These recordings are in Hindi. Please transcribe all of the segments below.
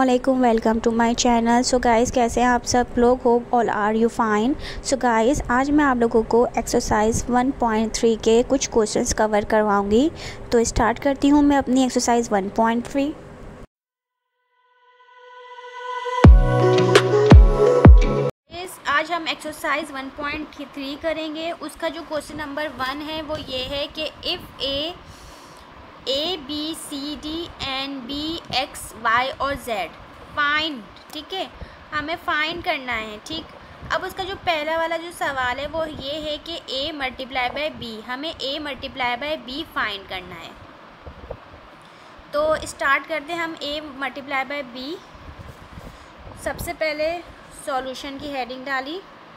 अस्सलामुअलैकुम, welcome to my channel. So guys, कैसे हैं आप सब लोग? Hope all are you fine. So guys, आज मैं आप लोगों को एक्सरसाइज 1.3 के कुछ क्वेश्चंस कवर करवाऊंगी। तो स्टार्ट करती हूं मैं अपनी एक्सरसाइज 1.3। आज हम एक्सरसाइज 1.3 करेंगे। उसका जो क्वेश्चन नंबर 1 है वो ये है कि if A B C D and B X Y और जेड फाइंड, ठीक है, हमें फाइंड करना है। ठीक, अब उसका जो पहला वाला जो सवाल है वो ये है कि a मल्टीप्लाई बाय बी, हमें a multiply by B find करना है। तो स्टार्ट करते हैं हम a मल्टीप्लाई बाय बी। सबसे पहले सॉल्यूशन की हेडिंग डाली,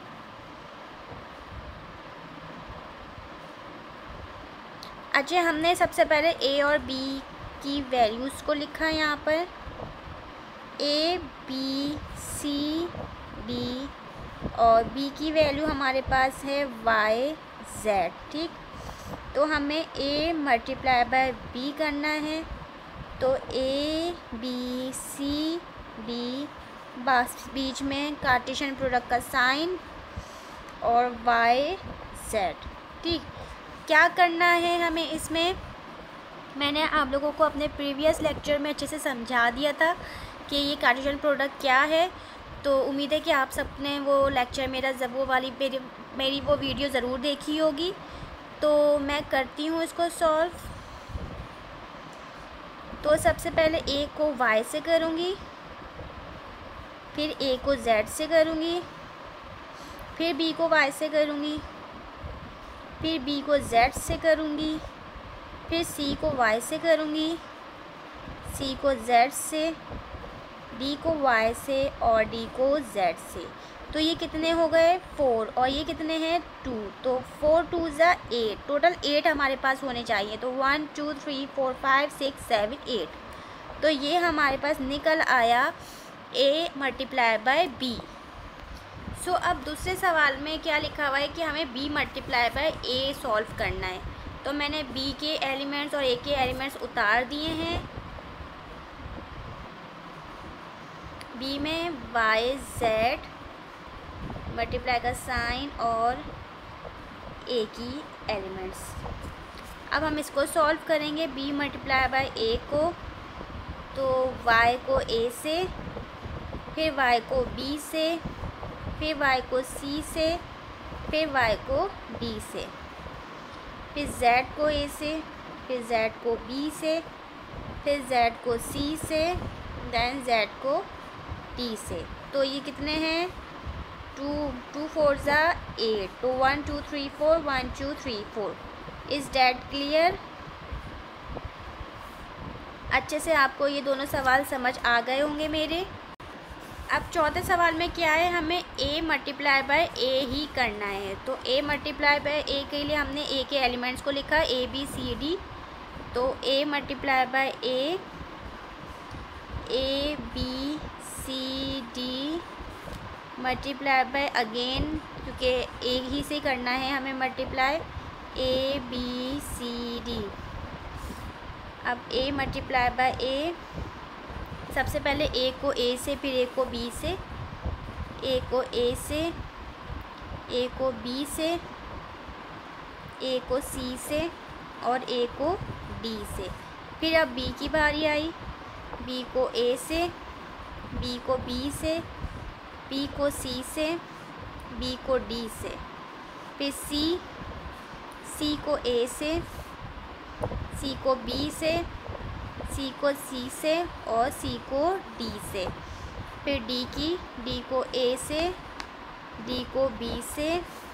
अच्छा हमने सबसे पहले a और b की वैल्यूज़ को लिखा है यहाँ पर। a b c d और b की वैल्यू हमारे पास है y z। ठीक, तो हमें a मल्टीप्लाई बाय b करना है। तो a b c d, बस बीच में कार्टेशियन प्रोडक्ट का साइन और y z। ठीक, क्या करना है हमें इसमें, मैंने आप लोगों को अपने प्रीवियस लेक्चर में अच्छे से समझा दिया था कि ये कार्टेशियन प्रोडक्ट क्या है। तो उम्मीद है कि आप सबने वो लेक्चर मेरी वो वीडियो ज़रूर देखी होगी। तो मैं करती हूँ इसको सॉल्व। तो सबसे पहले a को y से करूँगी, फिर a को z से करूँगी, फिर b को y से करूँगी, फिर b को z से करूँगी, फिर c को y से करूँगी, c को z से, d को y से और d को z से। तो ये कितने हो गए? 4 और ये कितने हैं? 2। तो 4 2 ज़ा 8, टोटल 8 हमारे पास होने चाहिए। तो 1 2 3 4 5 6 7 8। तो ये हमारे पास निकल आया a multiply by b। So अब दूसरे सवाल में क्या लिखा हुआ है कि हमें b multiply by a solve करना है। तो मैंने b के एलिमेंट्स और a के एलिमेंट्स उतार दिए हैं। b में y z मल्टीप्लाई का साइन और a की एलिमेंट्स। अब हम इसको सॉल्व करेंगे b मल्टीप्लाई बाय a को। तो y को a से, फिर y को b से, फिर y को c से, फिर y को d से, फिर z को a से, फिर z को b से, फिर z को c से, देन z को d से। तो ये कितने हैं? 2 4 ज़ा 8। तो 1 2 3 4 1 2 3 4। Is that clear? अच्छे से आपको ये दोनों सवाल समझ आ गए होंगे मेरे। अब चौथे सवाल में क्या है, हमें a मल्टीप्लाई बाय a ही करना है। तो a मल्टीप्लाई बाय a के लिए हमने a के एलिमेंट्स को लिखा a b c d। तो a multiply by a b c d multiply by again, क्योंकि a ही से करना है हमें multiply, a b c d। अब a मल्टीप्लाई बाय a, सबसे पहले a को a से, फिर a को b से, a को a से, a को b से, a को c से और a को d से। फिर अब b की बारी आई, b को a से, b को b से, b को c से, b को d से, फिर c को a से, c को b से, c को c से और c को d से। फिर d को a से, d को b से,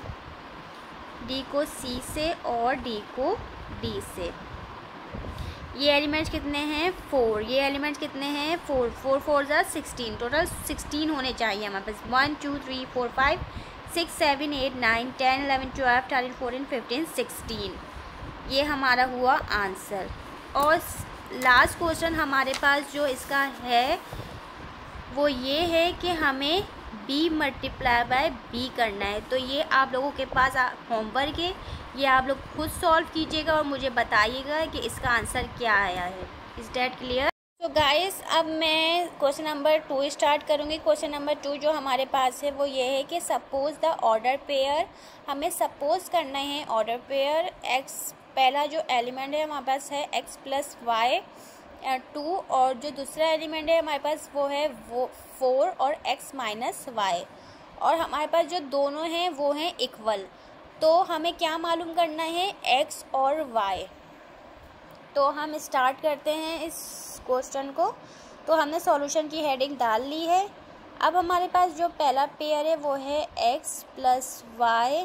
d को c से और d को d से। ये एलिमेंट्स कितने हैं? 4। ये एलिमेंट्स कितने हैं? 4 4 4 ज़ा 16। टोटल 16 होने चाहिए हमारे पास। 1 2 3 4 5 6 7 8 9 10 11 12 13 14 15 16। ये हमारा हुआ आंसर। और लास्ट क्वेश्चन हमारे पास जो इसका है वो ये है कि हमें b मल्टीप्लाई बाय b करना है। तो ये आप लोगों के पास होमवर्क है, ये आप लोग खुद सॉल्व कीजिएगा और मुझे बताइएगा कि इसका आंसर क्या आया है। Is that clear? तो गाइस अब मैं क्वेश्चन नंबर 2 स्टार्ट करूँगी। क्वेश्चन नंबर 2 जो हमारे पास है वो ये है कि सपोज़ द ऑर्डर पेयर, हमें सपोज़ करना है ऑर्डर पेयर एक्स, पहला जो एलिमेंट है हमारे पास है एक्स प्लस वाई 2, और जो दूसरा एलिमेंट है हमारे पास वो है वो 4 और एक्स माइनस वाई, और हमारे पास जो दोनों हैं वो हैं इक्वल। तो हमें क्या मालूम करना है, एक्स और वाई। तो हम स्टार्ट करते हैं इस क्वेश्चन को। तो हमने सॉल्यूशन की हेडिंग डाल ली है। अब हमारे पास जो पहला पेयर है वो है x plus y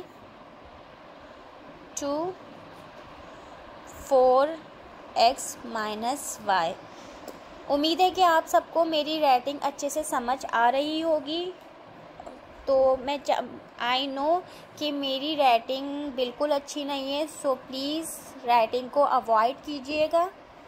2 4 x minus y. उम्मीद है कि आप सबको मेरी राइटिंग अच्छे से समझ आ रही होगी। तो मैं आई नो कि मेरी राइटिंग बिल्कुल अच्छी नहीं है, सो प्लीज़ राइटिंग को अवॉइड कीजिएगा।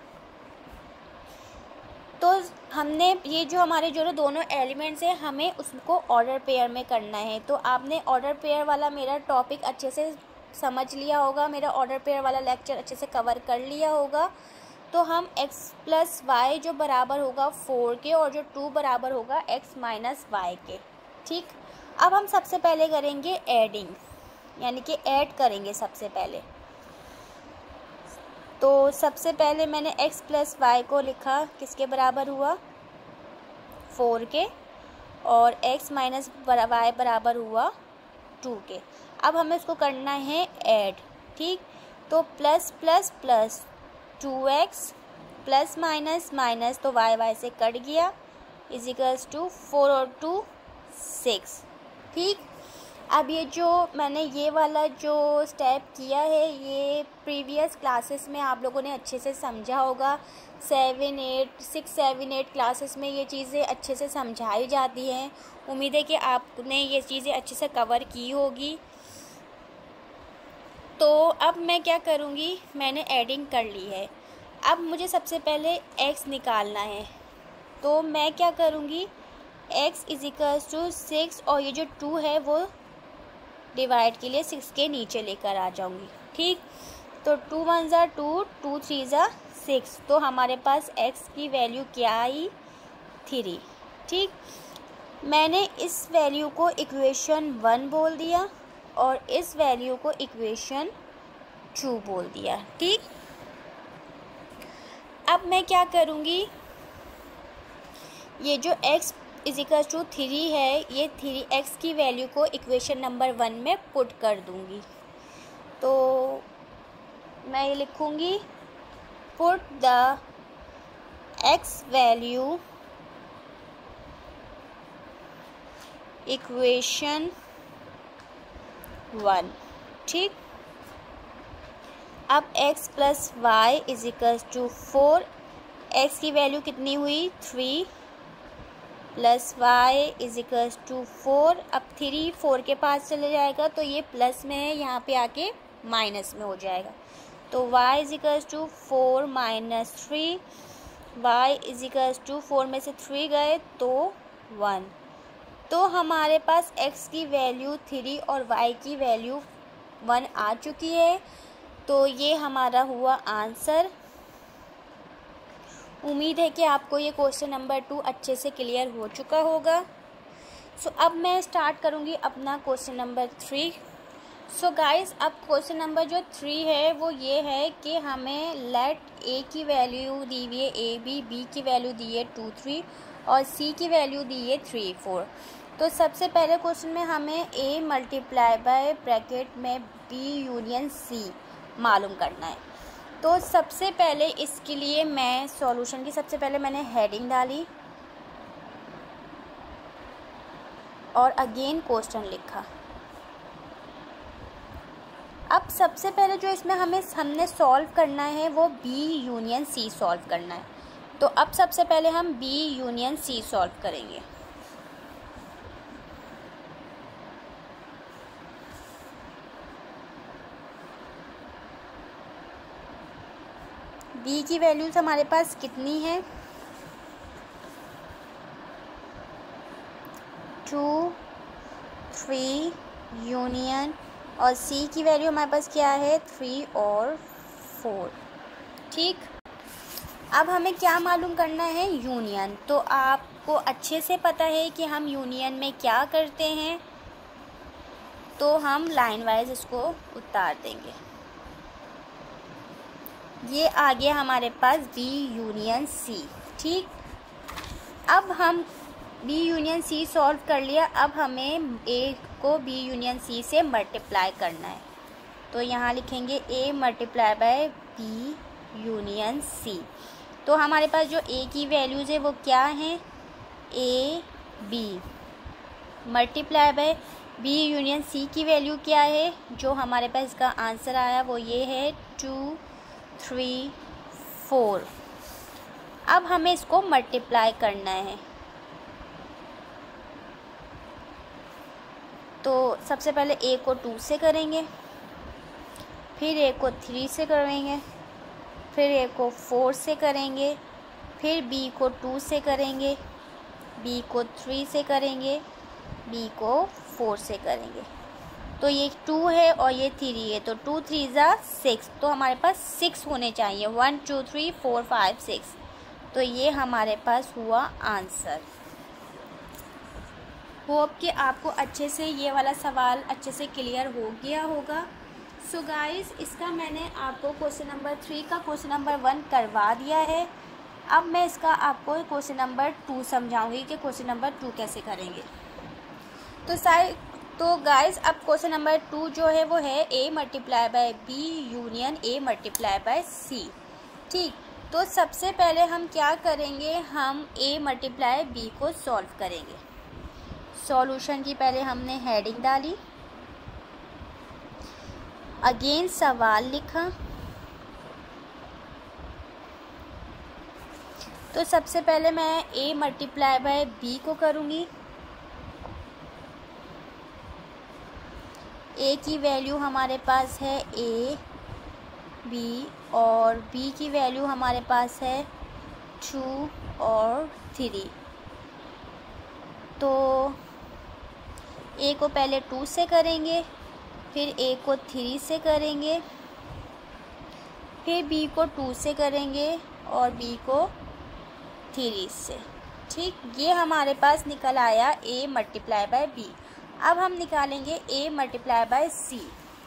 तो हमने ये जो हमारे जो दोनों एलिमेंट्स हैं हमें उसको ऑर्डर पेयर में करना है। तो आपने ऑर्डर पेयर वाला मेरा टॉपिक अच्छे से समझ लिया होगा, मेरा ऑर्डर पेयर वाला लेक्चर अच्छे से कवर कर लिया होगा। तो हम x प्लस वाई जो बराबर होगा 4 के, और जो 2 बराबर होगा x माइनस वाई के। ठीक, अब हम सबसे पहले करेंगे एडिंग, यानी कि ऐड करेंगे सबसे पहले। तो सबसे पहले मैंने x प्लस वाई को लिखा, किसके बराबर हुआ 4 के, और x माइनस वाई बराबर हुआ 2 के। अब हमें उसको करना है ऐड। ठीक, तो plus plus plus 2x plus minus minus, तो y से कट गया, इज इक्वल्स टू 4 और 2 6। ठीक, अब ये जो मैंने ये वाला जो स्टेप किया है ये प्रीवियस क्लासेस में आप लोगों ने अच्छे से समझा होगा। 6 7 8 क्लासेस में ये चीज़ें अच्छे से समझाई जाती हैं। उम्मीद है कि आपने ये चीज़ें अच्छे से कवर की होगी। तो अब मैं क्या करूँगी, मैंने एडिंग कर ली है। अब मुझे सबसे पहले x निकालना है। तो मैं क्या करूँगी, x इज इक्वल्स टू 6, और ये जो 2 है वो डिवाइड के लिए 6 के नीचे लेकर आ जाऊँगी। ठीक, तो 2 1 ज़ा 2, 2 3 ज़ा 6, तो हमारे पास x की वैल्यू क्या आई 3। ठीक, मैंने इस वैल्यू को इक्वेशन 1 बोल दिया और इस वैल्यू को इक्वेशन 2 बोल दिया। ठीक, अब मैं क्या करूँगी, ये जो x इज इक्वल टू 3 है, ये 3x की वैल्यू को इक्वेशन नंबर 1 में पुट कर दूँगी। तो मैं ये लिखूँगी, put the x value equation 1। ठीक, अब x plus y is equal to 4, x की वैल्यू कितनी हुई 3, plus y is equal to 4। अब 3 4 के पास चले जाएगा तो ये प्लस में है, यहाँ पे आके माइनस में हो जाएगा। तो y is equal to 4 minus 3, y is equal to 4 में से 3 गए तो 1। तो हमारे पास x की वैल्यू 3 और y की वैल्यू 1 आ चुकी है। तो ये हमारा हुआ आंसर। उम्मीद है कि आपको ये क्वेश्चन नंबर 2 अच्छे से क्लियर हो चुका होगा। सो अब मैं स्टार्ट करूँगी अपना क्वेश्चन नंबर 3। सो गाइस, अब क्वेश्चन नंबर जो 3 है वो ये है कि हमें लेट a की वैल्यू दी हुई है ab, b की वैल्यू दी है 2 3 और c की वैल्यू दी है 3 4। तो सबसे पहले क्वेश्चन में हमें a मल्टीप्लाई बाय ब्रैकेट में b यूनियन c मालूम करना है। तो सबसे पहले इसके लिए मैं सॉल्यूशन की सबसे पहले मैंने हेडिंग डाली और अगेन क्वेश्चन लिखा। अब सबसे पहले जो इसमें हमने सॉल्व करना है वो B यूनियन C सॉल्व करना है। तो अब सबसे पहले हम B यूनियन C सॉल्व करेंगे। B की वैल्यूज हमारे पास कितनी है 2 3 यूनियन, और C की वैल्यू हमारे पास क्या है 3 और 4। ठीक, अब हमें क्या मालूम करना है, यूनियन। तो आपको अच्छे से पता है कि हम यूनियन में क्या करते हैं, तो हम लाइन वाइज इसको उतार देंगे। ये आ गया हमारे पास बी यूनियन सी। ठीक, अब हम बी यूनियन सी सॉल्व कर लिया। अब हमें ए को बी यूनियन सी से मल्टीप्लाई करना है। तो यहाँ लिखेंगे A multiply by B union C. तो हमारे पास जो ए की वैल्यूज़ है वो क्या हैं, A B multiply by B union C की वैल्यू क्या है, जो हमारे पास इसका आंसर आया वो ये है 2 3 4। अब हमें इसको मल्टीप्लाई करना है। तो सबसे पहले ए को 2 से करेंगे, फिर ए को 3 से करेंगे, फिर ए को 4 से करेंगे, फिर बी को 2 से करेंगे, बी को 3 से करेंगे, बी को 4 से करेंगे। तो ये 2 है और ये 3 है, तो 2 3 ज़ा 6। तो हमारे पास 6 होने चाहिए, 1 2 3 4 5 6। तो ये हमारे पास हुआ आंसर। होप कि आपको अच्छे से ये वाला सवाल अच्छे से क्लियर हो गया होगा। सो गाइस, इसका मैंने आपको क्वेश्चन नंबर 3 का क्वेश्चन नंबर 1 करवा दिया है। अब मैं इसका आपको क्वेश्चन नंबर 2 समझाऊंगी कि क्वेश्चन नंबर 2 कैसे करेंगे। तो गाइस, अब क्वेश्चन नंबर 2 जो है वो है A multiply by B union A multiply by C. ठीक, तो सबसे पहले हम क्या करेंगे, हम ए मल्टीप्लाई बी को सॉल्व करेंगे। सॉल्यूशन की पहले हमने हेडिंग डाली, अगेन सवाल लिखा। तो सबसे पहले मैं ए मल्टीप्लाई बाय बी को करूँगी। ए की वैल्यू हमारे पास है ए बी और बी की वैल्यू हमारे पास है 2 और 3। तो ए को पहले 2 से करेंगे, फिर ए को 3 से करेंगे, फिर बी को 2 से करेंगे और बी को 3 से। ठीक, ये हमारे पास निकल आया ए मल्टीप्लाई बाय बी। अब हम निकालेंगे ए मल्टीप्लाई बाय सी।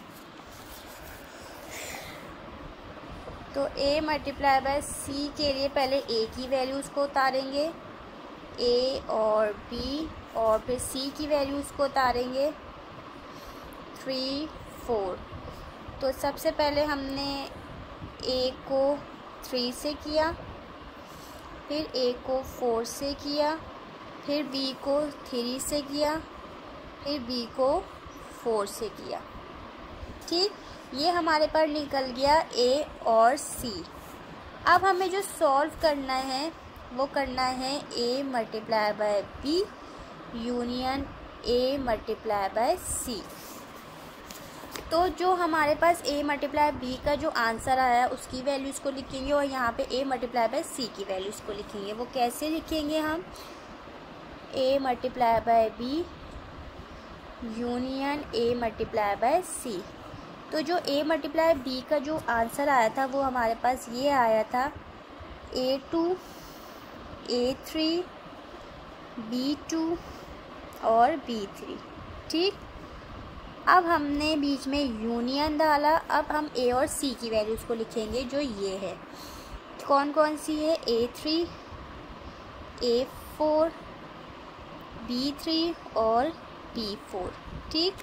तो ए मल्टीप्लाई बाय सी के लिए पहले ए की वैल्यूज़ को उतारेंगे, ए और बी, और फिर सी की वैल्यूज़ को उतारेंगे 3 4। तो सबसे पहले हमने ए को 3 से किया, फिर ए को 4 से किया, फिर बी को 3 से किया, फिर बी को 4 से किया। ठीक, ये हमारे पर निकल गया ए और सी। अब हमें जो सॉल्व करना है वो करना है A multiply by B union A multiply by C. तो जो हमारे पास ए मल्टीप्लाई बी का जो आंसर आया उसकी वैल्यूज़ को लिखेंगे और यहाँ पे ए मल्टीप्लाई बाय सी की वैल्यूज़ को लिखेंगे। वो कैसे लिखेंगे, हम A multiply by B union A multiply by C. तो जो ए मल्टीप्लाई बी का जो आंसर आया था वो हमारे पास ये आया था A2 A3 B2 और B3। ठीक, अब हमने बीच में यूनियन डाला। अब हम ए और सी की वैल्यूज़ को लिखेंगे जो ये है। कौन कौन सी है, A3 A4 B3 और B4। ठीक,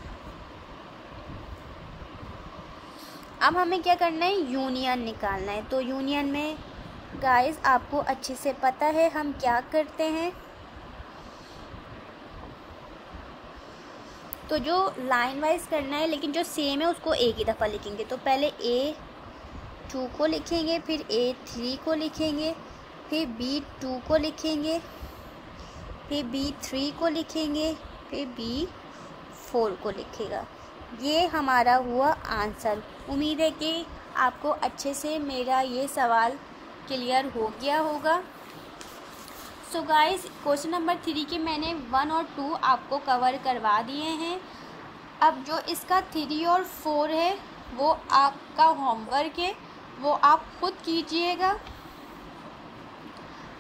अब हमें क्या करना है, यूनियन निकालना है। तो यूनियन में गाइस आपको अच्छे से पता है हम क्या करते हैं। तो जो लाइन वाइज करना है, लेकिन जो सेम है उसको एक ही दफ़ा लिखेंगे। तो पहले A2 को लिखेंगे, फिर A3 को लिखेंगे, फिर B2 को लिखेंगे, फिर B3 को लिखेंगे, फिर B4 को लिखेगा। ये हमारा हुआ आंसर। उम्मीद है कि आपको अच्छे से मेरा ये सवाल क्लियर हो गया होगा। सो गाइस, क्वेश्चन नंबर 3 के मैंने 1 और 2 आपको कवर करवा दिए हैं। अब जो इसका 3 और 4 है वो आपका होमवर्क है, वो आप खुद कीजिएगा।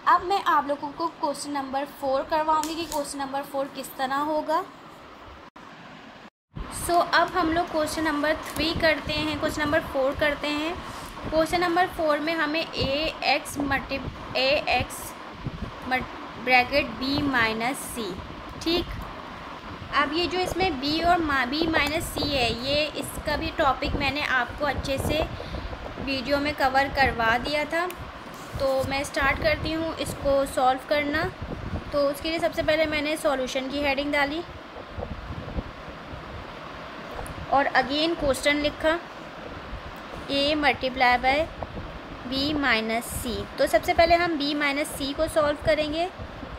अब मैं आप लोगों को क्वेश्चन नंबर 4 करवाऊंगी कि क्वेश्चन नंबर 4 किस तरह होगा। सो अब हम लोग क्वेश्चन नंबर 3 करते हैं, क्वेश्चन नंबर 4 करते हैं। क्वेश्चन नंबर 4 में हमें A x bracket B minus C, ठीक। अब ये जो इसमें b और b माइनस सी है, ये इसका भी टॉपिक मैंने आपको अच्छे से वीडियो में कवर करवा दिया था। तो मैं स्टार्ट करती हूँ इसको सॉल्व करना। तो उसके लिए सबसे पहले मैंने सॉल्यूशन की हेडिंग डाली और अगेन क्वेश्चन लिखा a multiply by b minus C. तो सबसे पहले हम b माइनस सी को सॉल्व करेंगे।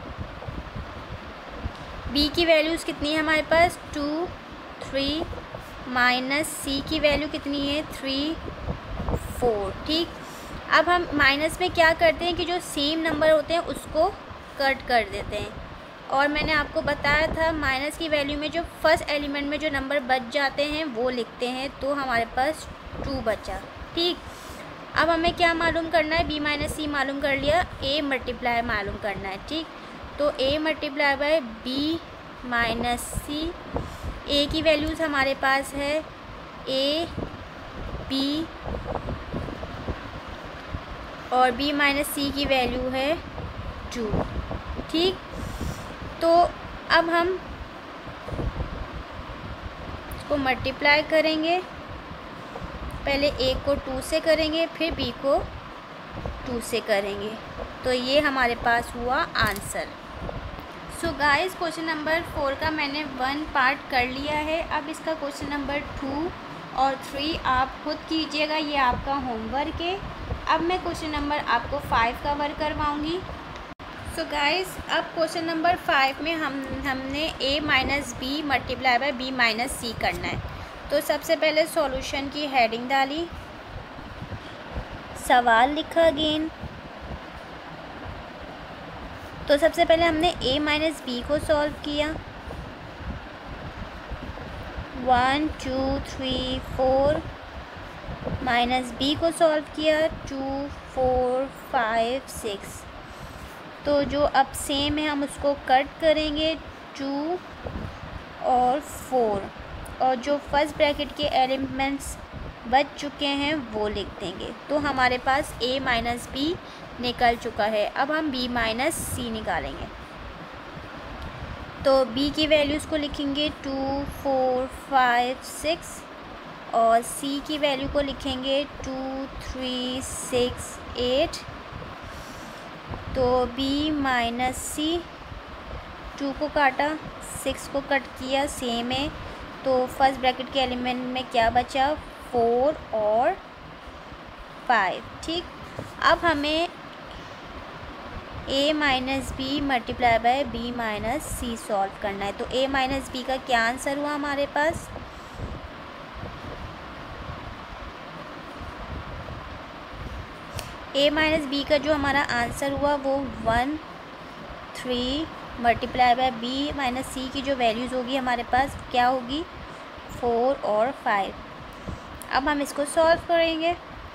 b की वैल्यूज़ कितनी है हमारे पास 2 3, माइनस c की वैल्यू कितनी है 3 4, ठीक। अब हम माइनस में क्या करते हैं कि जो सेम नंबर होते हैं उसको कट कर देते हैं। और मैंने आपको बताया था माइनस की वैल्यू में जो फर्स्ट एलिमेंट में जो नंबर बच जाते हैं वो लिखते हैं। तो हमारे पास 2 बचा, ठीक। अब हमें क्या मालूम करना है, b माइनस सी मालूम कर लिया, a मल्टीप्लाई मालूम करना है, ठीक। तो a multiply by b minus C, a की वैल्यूज़ हमारे पास है a b और b माइनस सी की वैल्यू है 2, ठीक। तो अब हम इसको मल्टीप्लाई करेंगे, पहले a को 2 से करेंगे फिर b को 2 से करेंगे। तो ये हमारे पास हुआ answer. So guys question number 4 का मैंने 1 पार्ट कर लिया है। अब इसका क्वेश्चन नंबर 2 और 3 आप खुद कीजिएगा, ये आपका होमवर्क है। अब मैं क्वेश्चन नंबर आपको 5 कवर करवाऊँगी। सो गाइस अब क्वेश्चन नंबर 5 में हमने a minus B multiply by b minus C करना है। तो सबसे पहले सॉल्यूशन की हेडिंग डाली, सवाल लिखा अगेन। तो सबसे पहले हमने a माइनस बी को सॉल्व किया, 1 2 3 4, माइनस b को सॉल्व किया 2 4 5 6। तो जो अब सेम है हम उसको कट करेंगे 2 और 4, और जो फर्स्ट ब्रैकेट के एलिमेंट्स बच चुके हैं वो लिख देंगे। तो हमारे पास a माइनस बी निकल चुका है। अब हम b माइनस सी निकालेंगे। तो b की वैल्यूज़ को लिखेंगे 2 4 5 6 और c की वैल्यू को लिखेंगे 2 3 6 8। तो b माइनस सी, 2 को काटा 6 को कट किया, सेम है। तो फर्स्ट ब्रैकेट के एलिमेंट में क्या बचा 4 और 5, ठीक। अब हमें a minus B multiply by b minus C solve करना है। तो a माइनस बी का क्या आंसर हुआ हमारे पास, a माइनस बी का जो हमारा आंसर हुआ वो 1 3 multiply by b minus C की जो वैल्यूज़ होगी हमारे पास क्या होगी 4 और 5। अब हम इसको सॉल्व करेंगे।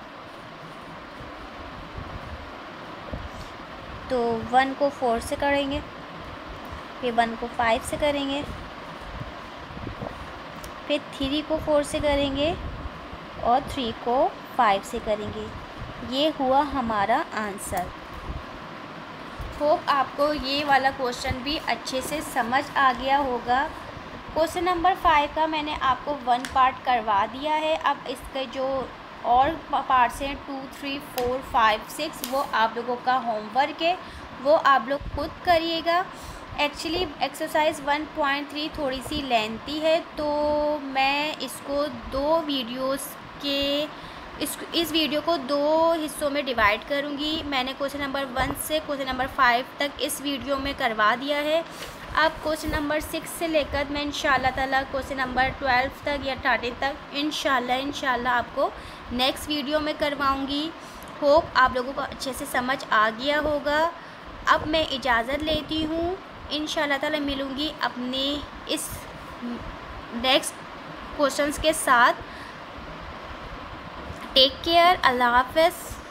तो 1 को 4 से करेंगे, फिर 1 को 5 से करेंगे, फिर 3 को 4 से करेंगे और 3 को 5 से करेंगे। ये हुआ हमारा आंसर। होप आपको ये वाला क्वेश्चन भी अच्छे से समझ आ गया होगा। क्वेश्चन नंबर 5 का मैंने आपको 1 पार्ट करवा दिया है। अब इसके जो और पार्ट्स हैं 2 3 4 5 6 वो आप लोगों का होमवर्क है, वो आप लोग खुद करिएगा। एक्चुअली एक्सरसाइज 1.3 थोड़ी सी लेंथी है, तो मैं इसको 2 वीडियोस के इस वीडियो को 2 हिस्सों में डिवाइड करूंगी। मैंने क्वेश्चन नंबर 1 से क्वेश्चन नंबर 5 तक इस वीडियो में करवा दिया है। अब क्वेश्चन नंबर 6 से लेकर मैं इंशाल्लाह ताला क्वेश्चन नंबर 12 तक या 13 तक इंशाल्लाह आपको नेक्स्ट वीडियो में करवाऊंगी। होप आप लोगों को अच्छे से समझ आ गया होगा। अब मैं इजाज़त लेती हूँ, इंशाल्लाह ताला मिलूँगी अपने इस नेक्स्ट क्वेश्चंस के साथ। टेक केयर, अल्लाह हाफ़िज़।